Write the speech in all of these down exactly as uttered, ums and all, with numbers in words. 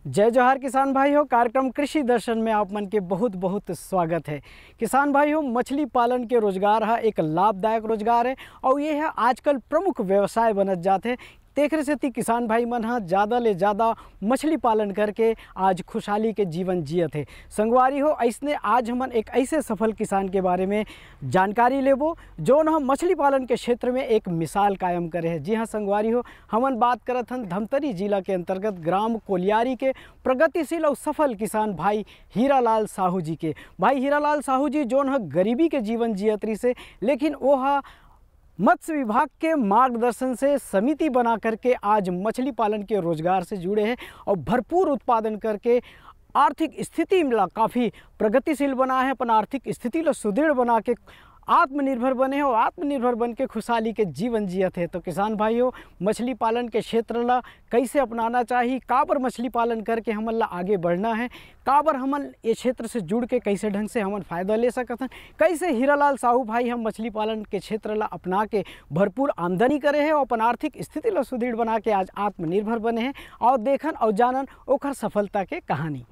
जय जोहार किसान भाई हो। कार्यक्रम कृषि दर्शन में आप मन के बहुत बहुत स्वागत है। किसान भाई हो, मछली पालन के रोजगार है एक लाभदायक रोजगार है और ये है आजकल प्रमुख व्यवसाय बनत जाते। तेखरे सेती किसान भाई मन हाँ ज़्यादा ले ज़्यादा मछली पालन करके आज खुशहाली के जीवन जियत है। संगवारी हो, ऐसने आज हमन एक ऐसे सफल किसान के बारे में जानकारी लेबो जो न मछली पालन के क्षेत्र में एक मिसाल कायम करे है। जी हाँ संगवारी हो, हमन बात करत हन धमतरी जिला के अंतर्गत ग्राम कोलियारी के प्रगतिशील और सफल किसान भाई हीरालाल साहू जी के। भाई हीरालाल साहू जी जो न गरीबी के जीवन जियत रही से, लेकिन वो मत्स्य विभाग के मार्गदर्शन से समिति बना करके आज मछली पालन के रोजगार से जुड़े हैं और भरपूर उत्पादन करके आर्थिक स्थिति में काफ़ी प्रगतिशील बना है। अपन आर्थिक स्थिति लो सुदृढ़ बना के आत्मनिर्भर बने हो, आत्मनिर्भर बन के खुशहाली के जीवन जियत है। तो किसान भाइयों, मछली पालन के क्षेत्र ला कैसे अपनाना चाहिए, काबर मछली पालन करके हमन ला आगे बढ़ना है, काबर हमन ये क्षेत्र से जुड़ के कैसे ढंग से हमन फायदा ले सकत हैं, कैसे हीरालाल साहू भाई हम मछली पालन के क्षेत्र ला अपना के भरपूर आमदनी करे हैं और अपन आर्थिक स्थिति ला सुदृढ़ बना के आज आत्मनिर्भर बने हैं और देखन और जानन ओखर सफलता के कहानी।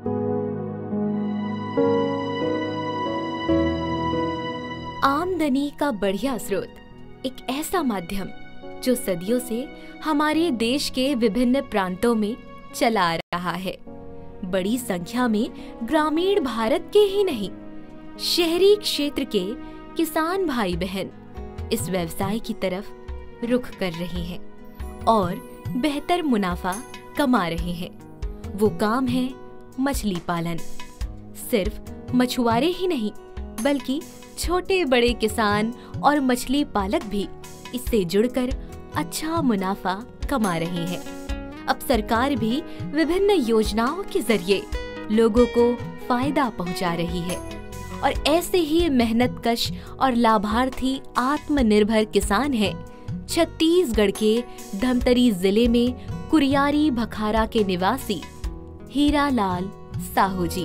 आमदनी का बढ़िया स्रोत एक ऐसा माध्यम जो सदियों से हमारे देश के विभिन्न प्रांतों में चला आ रहा है। बड़ी संख्या में ग्रामीण भारत के ही नहीं, शहरी क्षेत्र के किसान भाई बहन इस व्यवसाय की तरफ रुख कर रहे हैं और बेहतर मुनाफा कमा रहे हैं। वो काम है मछली पालन। सिर्फ मछुआरे ही नहीं बल्कि छोटे बड़े किसान और मछली पालक भी इससे जुड़कर अच्छा मुनाफा कमा रहे हैं। अब सरकार भी विभिन्न योजनाओं के जरिए लोगों को फायदा पहुंचा रही है और ऐसे ही मेहनतकश और लाभार्थी आत्मनिर्भर किसान हैं छत्तीसगढ़ के धमतरी जिले में कुरियारी भखारा के निवासी हीरालाल साहू जी।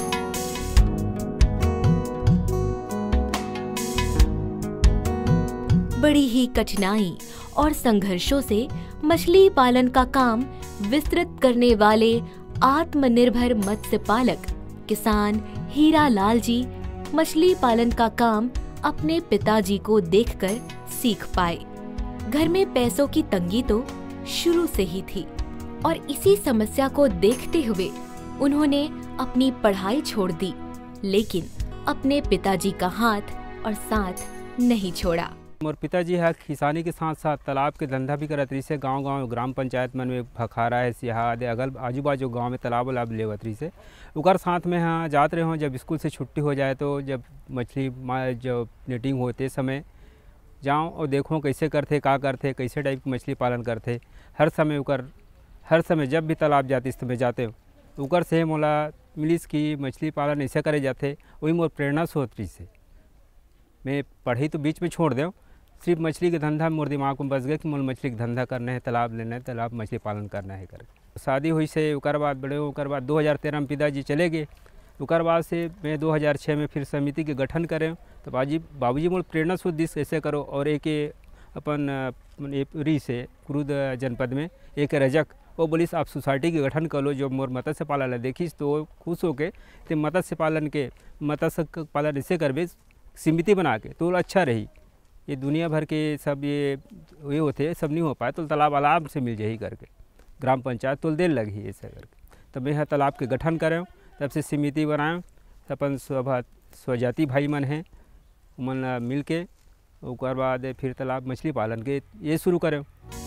बड़ी ही कठिनाई और संघर्षों से मछली पालन का काम विस्तृत करने वाले आत्मनिर्भर मत्स्य पालक किसान हीरालाल जी मछली पालन का काम अपने पिताजी को देखकर सीख पाए। घर में पैसों की तंगी तो शुरू से ही थी और इसी समस्या को देखते हुए उन्होंने अपनी पढ़ाई छोड़ दी, लेकिन अपने पिताजी का हाथ और साथ नहीं छोड़ा। मोर पिताजी है किसानी के साथ साथ तालाब के धंधा भी करत रही से। गांव गांव ग्राम पंचायत मन में भखारा है, सिहा दे अगल आजू बाजू गांव में तालाब वालाब लेवत रही से। उकर साथ में हाँ जाते रहे हों, जब स्कूल से छुट्टी हो जाए तो जब मछली जो नेटिंग होते समय जाऊँ और देखूँ कैसे करते, का करते, कैसे टाइप की मछली पालन करते। हर समय उकर हर समय जब भी तालाब जाते इस समय जाते उकर से मोला मिलिस कि मछली पालन ऐसे करे जाते। वही मोर प्रेरणा से होत रही से। मैं पढ़ी तो बीच में छोड़ दें, सिर्फ मछली के धंधा मोर दिमाग में बस गया कि मोल मछली का धंधा करना है, तालाब लेना है, तालाब मछली पालन करना है करके। शादी हुई से उकर बाद बड़े उकर बाद दो हज़ार तेरह में पिताजी चले गए। उकर बाद से मैं दो हज़ार छः में फिर समिति के गठन करें तो बाजी बाबूजी मोल प्रेरणा से दिस कैसे करो और एक अपन री से क्रूद जनपद में एक रजक वो बोलिस आप सोसाइटी के गठन कर लो जो मोर मत्स्य पालन देखिस तो वो खुश होके तो मत्स्य पालन के मत्स्य पालन ऐसे करबे समिति बना के तो अच्छा रही। ये दुनिया भर के सब ये ये होते सब नहीं हो पाए तो तालाब आराम से मिल जाही करके ग्राम पंचायत तो देर लगी ऐसे करके। तब मैं तालाब के गठन करें, तब से समिति बनाएं, तब अपन स्वभा स्वजाति भाई मन हैं मन मिल के उसके बाद फिर तालाब मछली पालन के ये शुरू करें।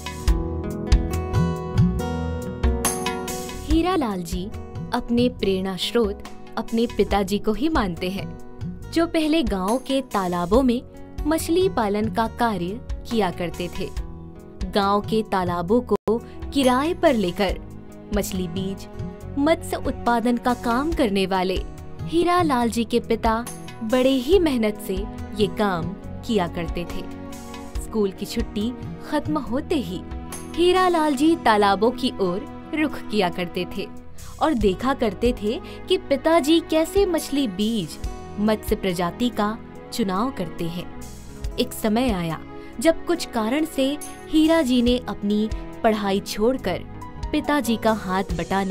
हीरालाल जी अपने प्रेरणा स्रोत अपने पिताजी को ही मानते हैं, जो पहले गांव के तालाबों में मछली पालन का कार्य किया करते थे। गांव के तालाबों को किराए पर लेकर मछली बीज मत्स्य उत्पादन का काम करने वाले हीरालाल जी के पिता बड़े ही मेहनत से ये काम किया करते थे। स्कूल की छुट्टी खत्म होते ही हीरालाल जी तालाबों की ओर रुख किया करते थे और देखा करते थे कि पिताजी कैसे मछली बीज मत्स्य प्रजाति का चुनाव करते हैं। एक समय आया जब कुछ कारण से हीरा जी ने अपनी पढ़ाई छोड़कर पिताजी का हाथ बटाना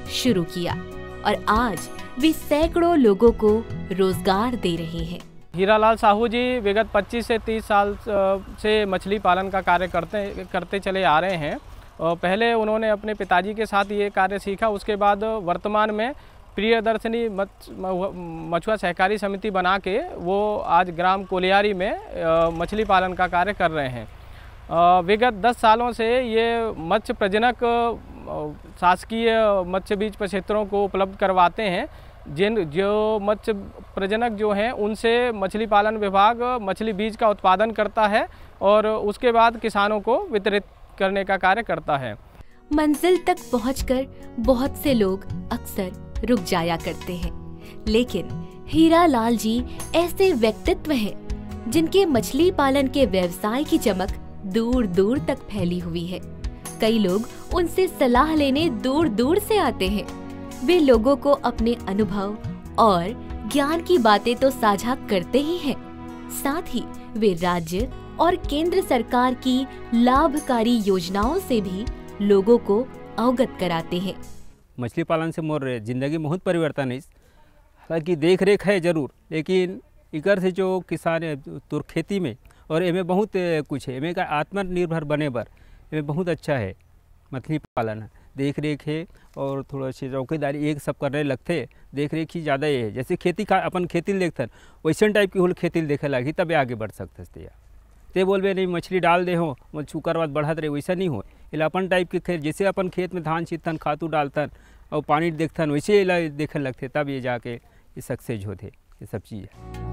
शुरू किया और आज वे सैकड़ों लोगों को रोजगार दे रहे हैं। हीरालाल साहू जी विगत पच्चीस से तीस साल से मछली पालन का कार्य करते करते चले आ रहे हैं। और पहले उन्होंने अपने पिताजी के साथ ये कार्य सीखा, उसके बाद वर्तमान में प्रियदर्शनी मछुआ सहकारी समिति बना के वो आज ग्राम कोलियारी में मछली पालन का कार्य कर रहे हैं। विगत दस सालों से ये मत्स्य प्रजनक शासकीय मत्स्य बीज प्रक्षेत्रों को उपलब्ध करवाते हैं। जिन जो मत्स्य प्रजनक जो हैं उनसे मछली पालन विभाग मछली बीज का उत्पादन करता है और उसके बाद किसानों को वितरित करने का कार्य करता है। मंजिल तक पहुंचकर बहुत से लोग अक्सर रुक जाया करते हैं, लेकिन हीरालाल जी ऐसे व्यक्तित्व हैं जिनके मछली पालन के व्यवसाय की चमक दूर दूर तक फैली हुई है। कई लोग उनसे सलाह लेने दूर दूर से आते हैं। वे लोगों को अपने अनुभव और ज्ञान की बातें तो साझा करते ही हैं, साथ ही वे राज्य और केंद्र सरकार की लाभकारी योजनाओं से भी लोगों को अवगत कराते हैं। मछली पालन से मोर जिंदगी में बहुत परिवर्तन है। हालांकि देख रेख है जरूर, लेकिन इकर से जो किसान है तो खेती में और इनमें बहुत कुछ है। इनमें का आत्मनिर्भर बने बर इनमें बहुत अच्छा है मछली पालन। देख रेख है और थोड़ा सी चौकीदारी एक सब करने लगते, देख रेख ही ज़्यादा ये है। जैसे खेती का अपन खेती देखते वैसे टाइप की होल खेती देखे लगी तब आगे बढ़ सकते। ते बोलबे नहीं मछली डाल दे हो छुकर बाद बढ़त रहे, वैसा नहीं हो। इला अपन टाइप के खेत जैसे अपन खेत में धान छीतन खातू डालतन और पानी देखतन वैसे इला देखे लगते, तब ये जाके ये सक्सेस होते ये सब चीज़।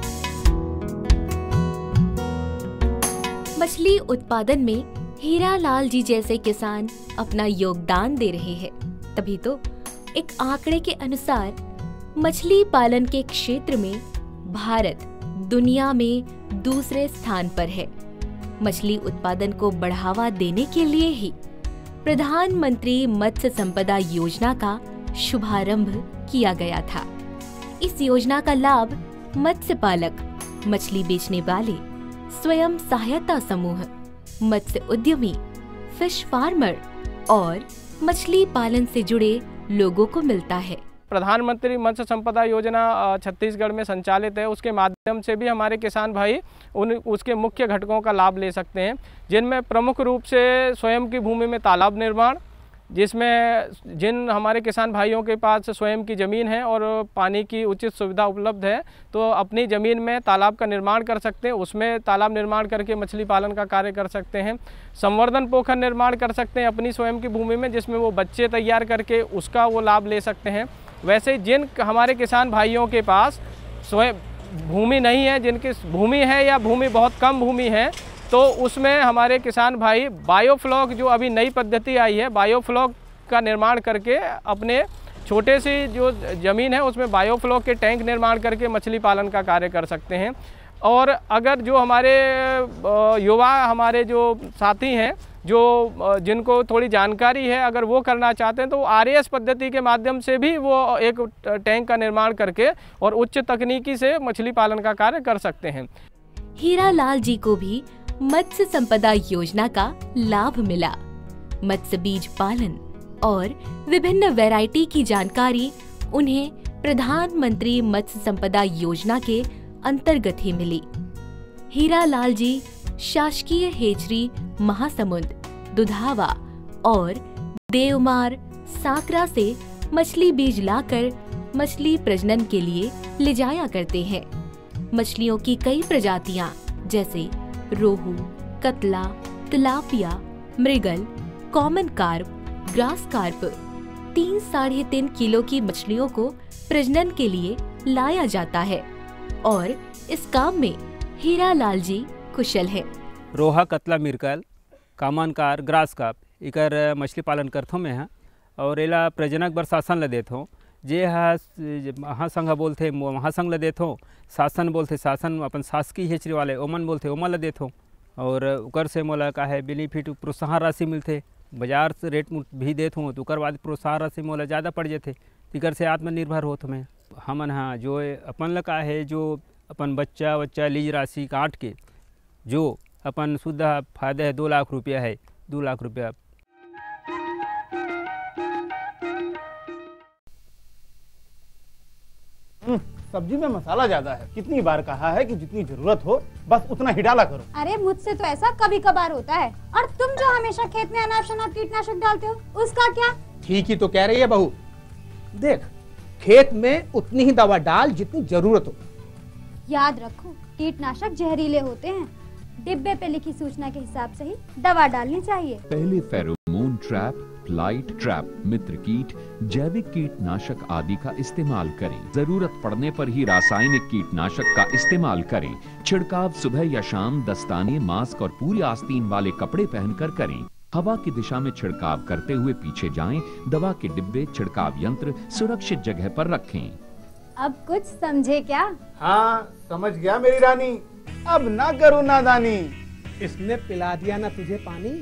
मछली उत्पादन में हीरालाल जी जैसे किसान अपना योगदान दे रहे हैं, तभी तो एक आंकड़े के अनुसार मछली पालन के क्षेत्र में भारत दुनिया में दूसरे स्थान पर है। मछली उत्पादन को बढ़ावा देने के लिए ही प्रधानमंत्री मत्स्य संपदा योजना का शुभारंभ किया गया था। इस योजना का लाभ मत्स्य पालक, मछली बेचने वाले, स्वयं सहायता समूह, मत्स्य उद्यमी, फिश फार्मर और मछली पालन से जुड़े लोगों को मिलता है। प्रधानमंत्री मत्स्य संपदा योजना छत्तीसगढ़ में संचालित है, उसके माध्यम से भी हमारे किसान भाई उन उसके मुख्य घटकों का लाभ ले सकते हैं, जिनमें प्रमुख रूप से स्वयं की भूमि में तालाब निर्माण, जिसमें जिन हमारे किसान भाइयों के पास स्वयं की ज़मीन है और पानी की उचित सुविधा उपलब्ध है तो अपनी ज़मीन में तालाब का निर्माण कर सकते हैं, उसमें तालाब निर्माण करके मछली पालन का कार्य कर सकते हैं। संवर्धन पोखर निर्माण कर सकते हैं अपनी स्वयं की भूमि में, जिसमें वो बच्चे तैयार करके उसका वो लाभ ले सकते हैं। वैसे जिन हमारे किसान भाइयों के पास स्वयं भूमि नहीं है, जिनकी भूमि है या भूमि बहुत कम भूमि है, तो उसमें हमारे किसान भाई बायोफ्लॉक जो अभी नई पद्धति आई है, बायोफ्लॉक का निर्माण करके अपने छोटे सी जो ज़मीन है उसमें बायोफ्लॉक के टैंक निर्माण करके मछली पालन का कार्य कर सकते हैं। और अगर जो हमारे युवा हमारे जो साथी हैं जो जिनको थोड़ी जानकारी है, अगर वो करना चाहते हैं तो आर ए एस पद्धति के माध्यम से भी वो एक टैंक का निर्माण करके और उच्च तकनीकी से मछली पालन का कार्य कर सकते हैं। हीरालाल जी को भी मत्स्य संपदा योजना का लाभ मिला। मत्स्य बीज पालन और विभिन्न वैरायटी की जानकारी उन्हें प्रधानमंत्री मत्स्य संपदा योजना के अंतर्गत ही मिली। हीरालाल जी शासकीय हेचरी, महासमुंद, दुधावा और देवमार, साकरा से मछली बीज लाकर मछली प्रजनन के लिए ले जाया करते हैं। मछलियों की कई प्रजातियां जैसे rohu, catla, tilapia, mrigal, common carp, grass carp, तीन साढ़े तीन किलो की मछलियों को प्रजनन के लिए लाया जाता है और इस काम में हीरालाल जी कुशल है। रोहा, कतला, मिर्कल, कॉमन कार, ग्रास कार्प इकर मछली पालन करथों में है और एला प्रजनक बर शासन ल देथों। जे महासंघ बोलते महासंघ ल देथों, शासन बोलते शासन अपन शासकीय हेचरी वाले ओमन बोलते ओमन ल देथों। और उकर से मोला का है बेनिफिट प्रोत्साहन राशि मिलते, बाजार से रेट भी देथों तो उकर बाद प्रोत्साहन राशि मोला ज़्यादा पड़ जाते, इकर से आत्मनिर्भर होत में हमन। हाँ, जो अपन ल का है जो अपन बच्चा बच्चा लीज राशि काट के जो अपन शुद्ध फायदा है दो लाख रुपया है, दो लाख रुपया सब्जी में मसाला ज्यादा है। कितनी बार कहा है कि जितनी जरूरत हो बस उतना ही डाला करो। अरे मुझसे तो ऐसा कभी कभार होता है। और तुम जो हमेशा खेत में अनाप शनाप कीटनाशक डालते हो उसका क्या? ठीक ही तो कह रही है बहू। देख, खेत में उतनी ही दवा डाल जितनी जरूरत हो। याद रखो, कीटनाशक जहरीले होते हैं। डिब्बे पे लिखी सूचना के हिसाब से ही दवा डालनी चाहिए। पहले फेरोमोन ट्रैप, फ्लाइट ट्रैप, मित्र कीट, जैविक कीटनाशक आदि का इस्तेमाल करें। जरूरत पड़ने पर ही रासायनिक कीटनाशक का इस्तेमाल करें। छिड़काव सुबह या शाम दस्ताने, मास्क और पूरी आस्तीन वाले कपड़े पहनकर करें। हवा की दिशा में छिड़काव करते हुए पीछे जाएं। दवा के डिब्बे, छिड़काव यंत्र सुरक्षित जगह पर रखें। अब कुछ समझे क्या? हाँ, समझ गया मेरी रानी। अब ना करो नादानी। इसने पिला दिया ना तुझे पानी?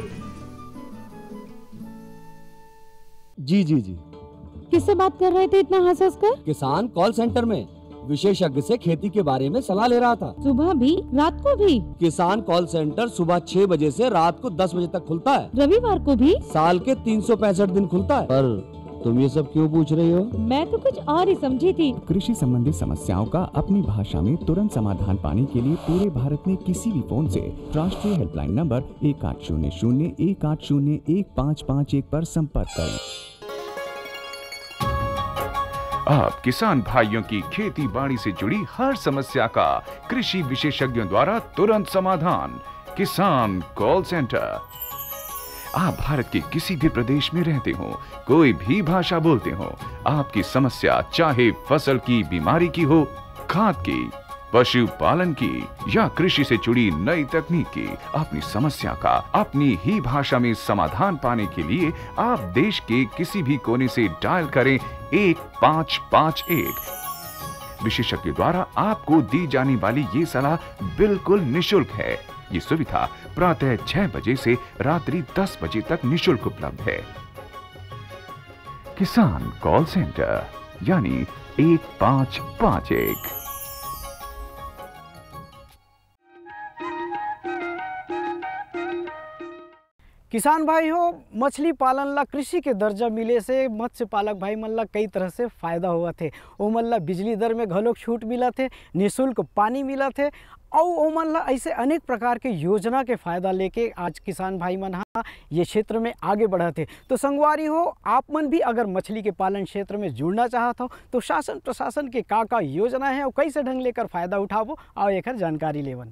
जी जी जी। किससे बात कर रहे थे इतना हंस हंस कर? किसान कॉल सेंटर में विशेषज्ञ से खेती के बारे में सलाह ले रहा था। सुबह भी, रात को भी? किसान कॉल सेंटर सुबह छह बजे से रात को दस बजे तक खुलता है। रविवार को भी? साल के तीन सौ पैंसठ दिन खुलता है। पर तुम ये सब क्यों पूछ रही हो? मैं तो कुछ और ही समझी थी। कृषि संबंधी समस्याओं का अपनी भाषा में तुरंत समाधान पाने के लिए पूरे भारत में किसी भी फोन से राष्ट्रीय हेल्पलाइन नंबर एक आठ शून्य शून्य एक आठ शून्य एक पाँच पाँच एक पर संपर्क करें। आप किसान भाइयों की खेती बाड़ी से जुड़ी हर समस्या का कृषि विशेषज्ञों द्वारा तुरंत समाधान। किसान कॉल सेंटर। आप भारत के किसी भी प्रदेश में रहते हो, कोई भी भाषा बोलते हो, आपकी समस्या चाहे फसल की बीमारी की हो, खाद की, पशुपालन की या कृषि से जुड़ी नई तकनीक की, अपनी समस्या का अपनी ही भाषा में समाधान पाने के लिए आप देश के किसी भी कोने से डायल करें एक पाँच पाँच एक। विशेषज्ञ द्वारा आपको दी जाने वाली ये सलाह बिल्कुल निशुल्क है। ये सुविधा प्रातः छह बजे से रात्रि दस बजे तक निशुल्क उपलब्ध है। किसान कॉल सेंटर यानी एक पाँच पाँच एक। किसान भाई हो, मछली पालन ला कृषि के दर्जा मिले से मत्स्य पालक भाई मन ला कई तरह से फायदा हुआ थे। ओमन ला बिजली दर में घलोक छूट मिला थे, निःशुल्क पानी मिला थे और ओमन ला ऐसे अनेक प्रकार के योजना के फायदा लेके आज किसान भाई मन हाँ ये क्षेत्र में आगे बढ़ा थे। तो संगवारी हो, आप मन भी अगर मछली के पालन क्षेत्र में जुड़ना चाहत हो तो शासन प्रशासन के का का योजना है और कैसे ढंग लेकर फायदा उठाबो और एक जानकारी लेवन।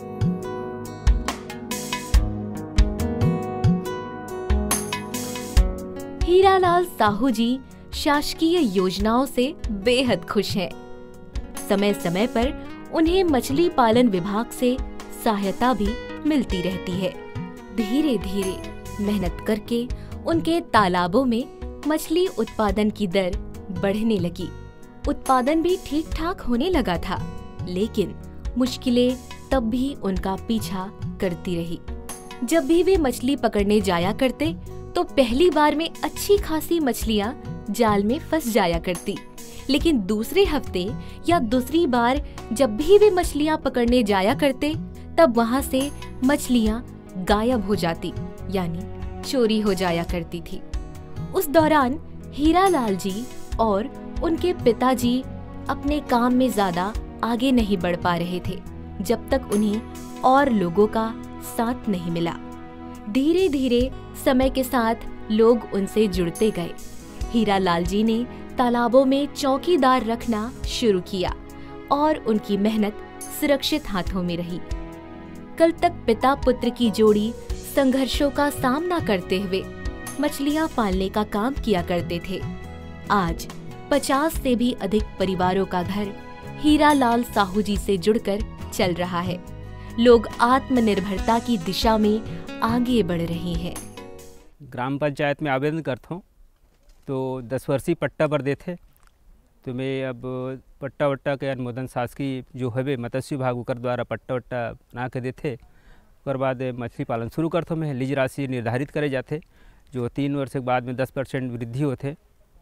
हीरालाल साहू जी शासकीय योजनाओं से बेहद खुश हैं। समय समय पर उन्हें मछली पालन विभाग से सहायता भी मिलती रहती है। धीरे धीरे मेहनत करके उनके तालाबों में मछली उत्पादन की दर बढ़ने लगी। उत्पादन भी ठीक ठाक होने लगा था, लेकिन मुश्किलें तब भी उनका पीछा करती रही। जब भी वे मछली पकड़ने जाया करते तो पहली बार में अच्छी खासी मछलियाँ जाल में फंस जाया करती, लेकिन दूसरे हफ्ते या दूसरी बार जब भी वे मछलियाँ पकड़ने जाया करते तब वहाँ से मछलियाँ गायब हो जाती, यानी चोरी हो जाया करती थी। उस दौरान हीरालाल जी और उनके पिताजी अपने काम में ज्यादा आगे नहीं बढ़ पा रहे थे, जब तक उन्हें और लोगों का साथ नहीं मिला। धीरे धीरे समय के साथ लोग उनसे जुड़ते गए। हीरालाल जी ने तालाबों में चौकीदार रखना शुरू किया और उनकी मेहनत सुरक्षित हाथों में रही। कल तक पिता पुत्र की जोड़ी संघर्षों का सामना करते हुए मछलियां पालने का काम किया करते थे। आज पचास से भी अधिक परिवारों का घर हीरालाल साहू जी से जुड़कर चल रहा है। लोग आत्मनिर्भरता की दिशा में आगे बढ़ रहे हैं। ग्राम पंचायत में आवेदन करता हूँ तो दस वर्षीय पट्टा पर देते, तो मैं अब पट्टा वट्टा के अनुमोदन शासकीय जो है मत्स्य विभाग ओकर द्वारा पट्टा वट्टा बना के देते। उसके बाद मछली पालन शुरू करता हूँ मैं। लीज राशि निर्धारित करे जाते, जो तीन वर्ष के बाद में दस परसेंट वृद्धि होते।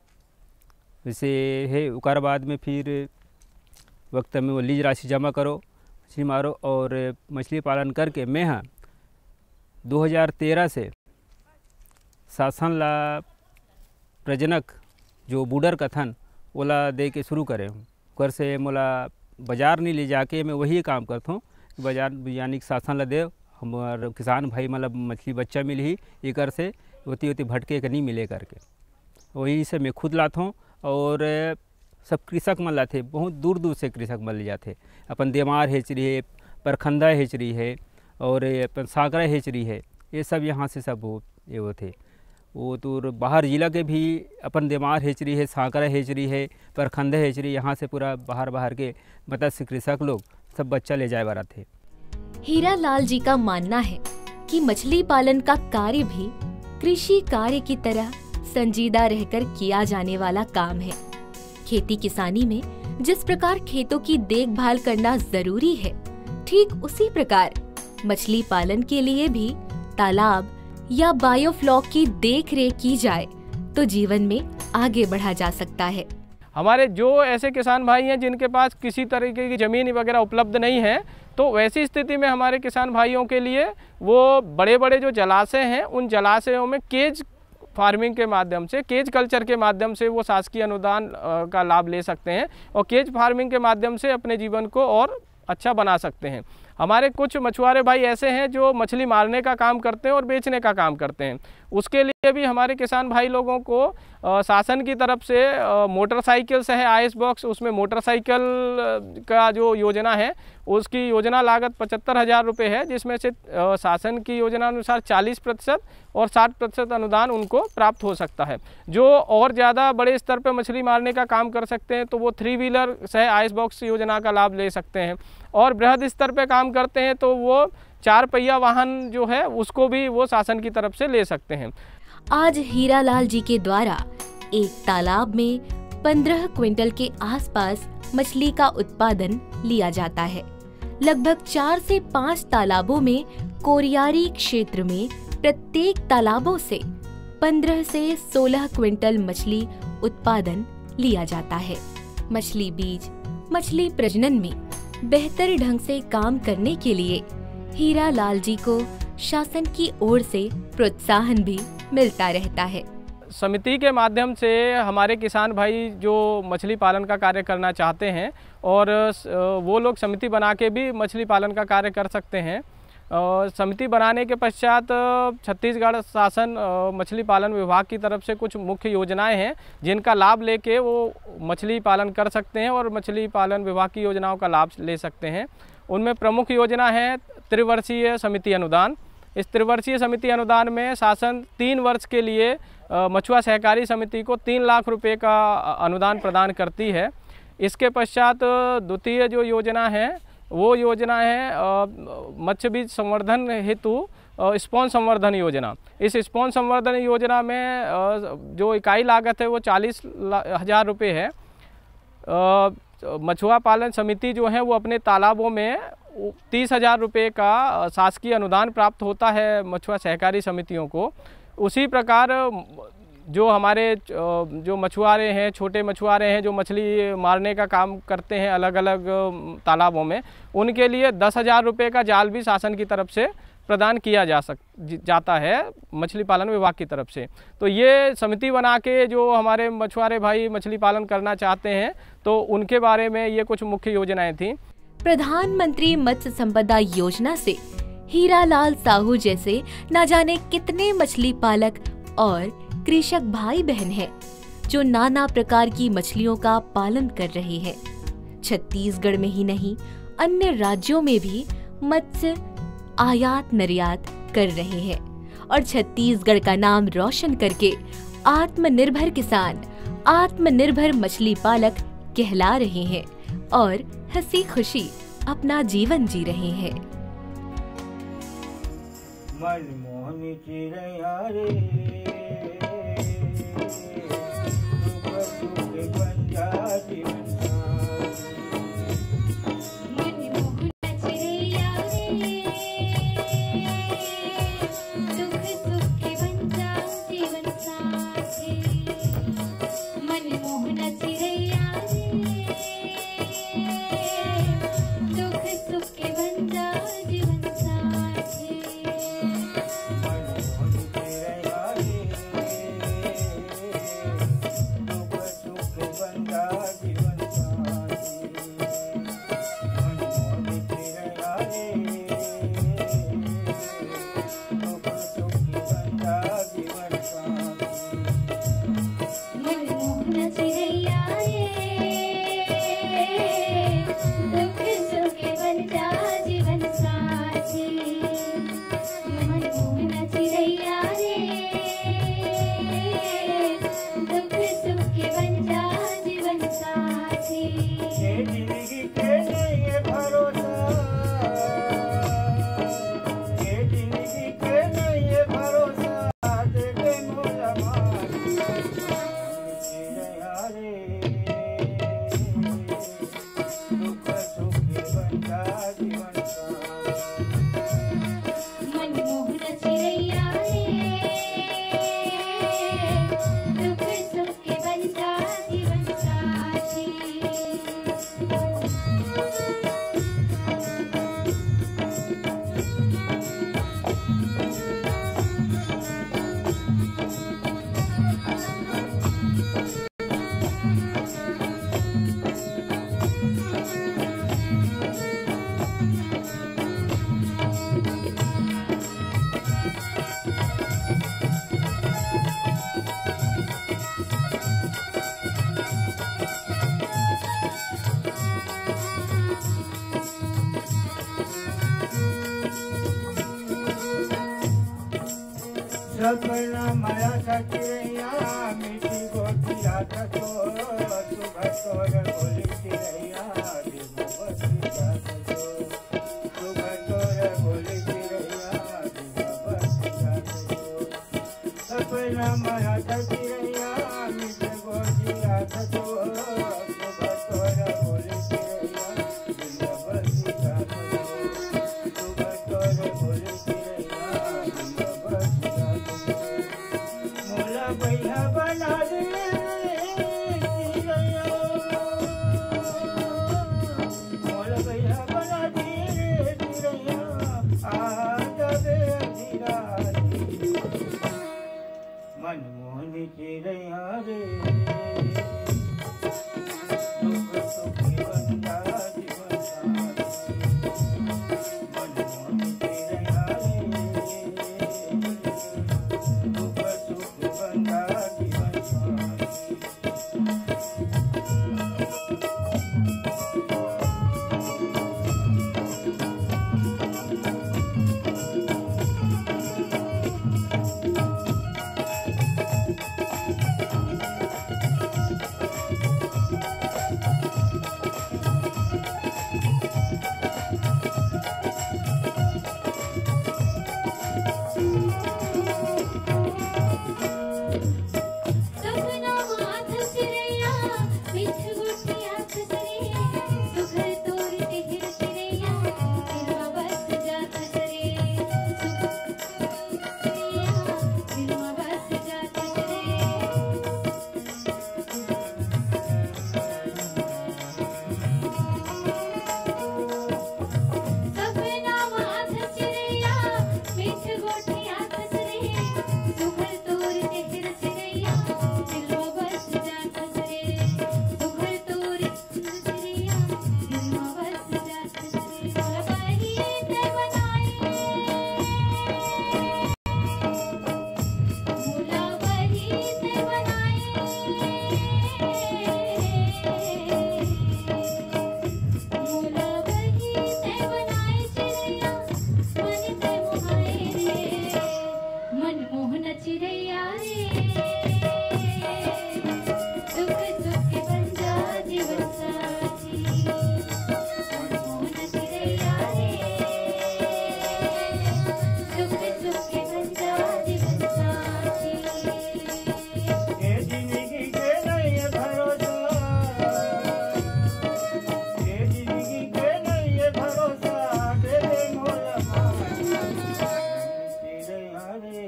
वैसे है उसके बाद में फिर वक्त में वो लीज राशि जमा करो, मछली मारो और मछली पालन करके मैं हाँ दो हज़ार तेरह से शासन ला प्रजनक जो बूडर कथन ओला दे के शुरू करे हूँ। ओकर से मोला बाजार नहीं ले जाके मैं वही काम करता हूँ, बाजार यानी शासन ला दे हमार किसान भाई मतलब मछली बच्चा मिली एकर से होती होती भटके के नहीं मिले करके वही से मैं खुद लाता हूँ। और सब कृषक मन लाते, बहुत दूर दूर से कृषक मन ले जाते, अपन देमार हेचरी है, परखंदा हेचरी है और अपन सागरा हेचरी है, ये सब यहाँ से सब वो ये होते। वो तो बाहर जिला के भी अपन देमार हेचरी है, सागरा हेचरी है, परखंदा हेचरी, यहाँ से पूरा बाहर बाहर के मत्स्य कृषक लोग सब बच्चा ले जाए बारा थे। हीरा लाल जी का मानना है कि मछली पालन का कार्य भी कृषि कार्य की तरह संजीदा रहकर किया जाने वाला काम है। खेती किसानी में जिस प्रकार खेतों की देखभाल करना जरूरी है, ठीक उसी प्रकार मछली पालन के लिए भी तालाब या बायोफ्लॉक की देखरेख की जाए तो जीवन में आगे बढ़ा जा सकता है। हमारे जो ऐसे किसान भाई हैं जिनके पास किसी तरीके की ज़मीन वगैरह उपलब्ध नहीं है, तो वैसी स्थिति में हमारे किसान भाइयों के लिए वो बड़े बड़े जो जलाशय हैं उन जलाशयों में केज फार्मिंग के माध्यम से, केज कल्चर के माध्यम से वो शासकीय अनुदान का लाभ ले सकते हैं और केज फार्मिंग के माध्यम से अपने जीवन को और अच्छा बना सकते हैं। हमारे कुछ मछुआरे भाई ऐसे हैं जो मछली मारने का काम करते हैं और बेचने का काम करते हैं। उसके लिए भी हमारे किसान भाई लोगों को आ, शासन की तरफ से मोटरसाइकिल से है आइस बॉक्स, उसमें मोटरसाइकिल का जो योजना है उसकी योजना लागत पचहत्तर हज़ार रुपये है, जिसमें से आ, शासन की योजना अनुसार चालीस प्रतिशत और साठ प्रतिशत अनुदान उनको प्राप्त हो सकता है। जो और ज़्यादा बड़े स्तर पर मछली मारने का काम कर सकते हैं तो वो थ्री व्हीलर से आइस बॉक्स योजना का लाभ ले सकते हैं, और बृहद स्तर पर काम करते हैं तो वो चार पहिया वाहन जो है उसको भी वो शासन की तरफ से ले सकते हैं। आज हीरा लाल जी के द्वारा एक तालाब में पंद्रह क्विंटल के आसपास मछली का उत्पादन लिया जाता है। लगभग चार से पाँच तालाबों में कोरियारी क्षेत्र में प्रत्येक तालाबों से पंद्रह से सोलह क्विंटल मछली उत्पादन लिया जाता है। मछली बीज मछली प्रजनन में बेहतर ढंग से काम करने के लिए हीरा लाल जी को शासन की ओर से प्रोत्साहन भी मिलता रहता है। समिति के माध्यम से हमारे किसान भाई जो मछली पालन का कार्य करना चाहते हैं और वो लोग समिति बना के भी मछली पालन का कार्य कर सकते हैं। समिति बनाने के पश्चात छत्तीसगढ़ शासन मछली पालन विभाग की तरफ से कुछ मुख्य योजनाएं हैं जिनका लाभ लेके वो मछली पालन कर सकते हैं और मछली पालन विभाग की योजनाओं का लाभ ले सकते हैं। उनमें प्रमुख योजना है त्रिवर्षीय समिति अनुदान। इस त्रिवर्षीय समिति अनुदान में शासन तीन वर्ष के लिए मछुआ सहकारी समिति को तीन लाख रुपए का अनुदान प्रदान करती है। इसके पश्चात द्वितीय जो योजना है वो योजना है मत्स्य बीज संवर्धन हेतु स्पॉन संवर्धन योजना। इस स्पॉन संवर्धन योजना में जो इकाई लागत है वो चालीस हज़ार रुपये है। मछुआ पालन समिति जो है वो अपने तालाबों में तीस हज़ार रुपये का शासकीय अनुदान प्राप्त होता है मछुआ सहकारी समितियों को। उसी प्रकार जो हमारे जो मछुआरे हैं, छोटे मछुआरे हैं जो मछली मारने का काम करते हैं अलग अलग तालाबों में, उनके लिए दस हज़ार रुपये का जाल भी शासन की तरफ से प्रदान किया जा सक जाता है मछली पालन विभाग की तरफ से। तो ये समिति बना के जो हमारे मछुआरे भाई मछली पालन करना चाहते हैं तो उनके बारे में ये कुछ मुख्य योजनाएं थी। प्रधानमंत्री मत्स्य संपदा योजना से हीरा लाल साहू जैसे न जाने कितने मछली पालक और कृषक भाई बहन हैं जो नाना प्रकार की मछलियों का पालन कर रहे हैं। छत्तीसगढ़ में ही नहीं अन्य राज्यों में भी मत्स्य आयात निर्यात कर रहे हैं और छत्तीसगढ़ का नाम रोशन करके आत्मनिर्भर किसान, आत्मनिर्भर मछली पालक कहला रहे हैं और हंसी खुशी अपना जीवन जी रहे हैं। मनमोहनी चिड़ैया रे, सुख सुख बन जा जीवन जीवन सपना माया सचिरैया मीठी गोटिया थको सुबह तोर बोली चिरैया दिवसी जातो सुबह तोर बोली चिरैया दिवसी जातो सपना माया सचिरैया मीठी गोटिया थको सुबह तोर बोली चिरैया दिवसी जातो सुबह तोर बोली चिरैया दिवसी जातो मोला बैला बना दे चिरैया मोला बैला बना दे चिरैया आ जाबे अंधेरा मनमोहनी चिरैया रे दुख सुखी बनता जीवन साथी मनमोहनी चिरैया रे दुख सुख बनता जीवन साथी सपना माथ चिरैया मिठ गुटिया खसरे सुघर तोर तिहिर चिरैया दिलवा बस जात करे चिरैया दिलवा बस जात करे सपना माथ चिरैया मिठ गुटिया खसरे सुघर तोर तिहिर चिरैया दिलवा बस जात करे सुघर तोर चिरैया दिलवा बस जात करे बही ते बनाए मोला बही ते बनाए मोला बही ते बनाए चिरैया मन ते मोहाए रे मनमोहन चिरैया रे दुख सुख के बन जा जीवन साथी मनमोहन चिरैया रे दुख सुख के बन जा जीवन साथी ये जिंदगी के नहीं है भरोसा ये जिंदगी के नहीं है भरोसा दे दे मोला चिरैया रे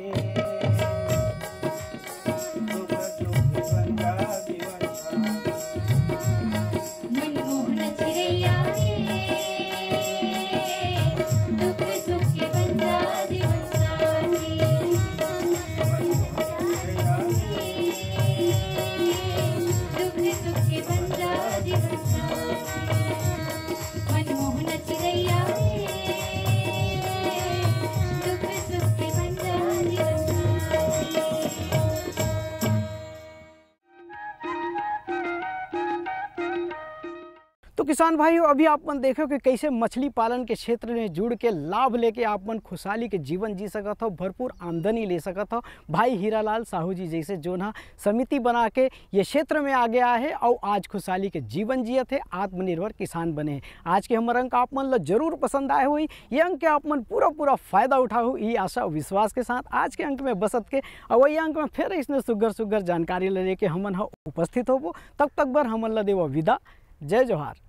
दुख सुख बनता जीवन साथी मनमोहन चिरैया रे दुख सुख के बन जा जीवन साथी दुख सुख के बन जा जीवन साथी मनमोहन चिरैया रे दुख सुख के बन जा जीवन साथी तो किसान भाइयों, अभी आपन देखो कि कैसे मछली पालन के क्षेत्र में जुड़ के लाभ लेके आपन खुशहाली के जीवन जी सकत हो, भरपूर आमदनी ले सकत हो। भाई हीरालाल साहू जी जैसे जो ना समिति बना के ये क्षेत्र में आ गया है और आज खुशहाली के जीवन जियत है, आत्मनिर्भर किसान बने हैं। आज के हमारे अंक आपमन ला जरूर पसंद आए हुई, ये अंक के आपमन पूरा पूरा फायदा उठाओ, ये आशा और विश्वास के साथ आज के अंक में बसत के और वही अंक में फिर इसने सुगर सुगर जानकारी ले लेके हमन हा उपस्थित होबो। तब तक बर हमन ला देव विदा। जय जोहार।